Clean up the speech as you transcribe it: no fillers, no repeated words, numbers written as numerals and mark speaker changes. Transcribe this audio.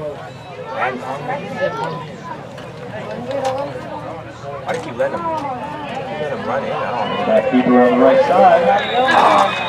Speaker 1: And why did you let him run in? I don't know.
Speaker 2: That keeper on the right side.